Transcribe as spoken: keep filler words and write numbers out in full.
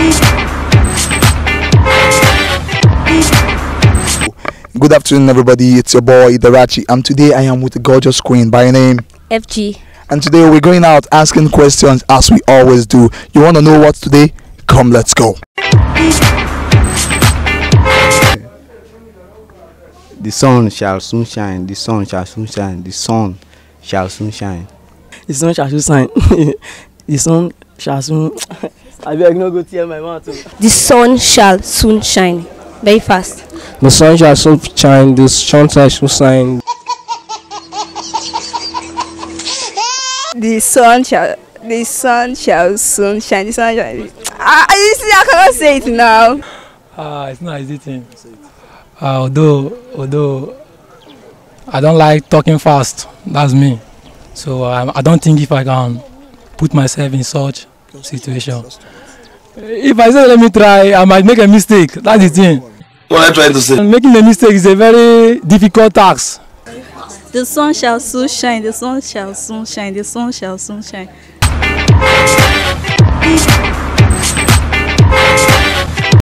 Good afternoon, everybody. It's your boy Idarachi, and today I am with a gorgeous queen by name F G. And today we're going out asking questions as we always do. You want to know what today? Come, let's go. The sun shall soon shine. The sun shall soon shine. The sun shall soon shine. The sun shall soon shine. The sun shall soon. I beg no go tear my mouth. The sun shall soon shine. Very fast. The sun shall soon shine. The sun shall soon shine. The sun shall. The sun shall soon shine. The sun shall. Ah, you see, I cannot say it now. Ah, uh, it's not easy thing. Uh, although, although I don't like talking fast. That's me. So um, I don't think if I can put myself in such situation. If I say let me try, I might make a mistake. That's the thing. What am I trying to say? And making a mistake is a very difficult task. The sun shall soon shine. The sun shall soon shine. The sun shall soon shine.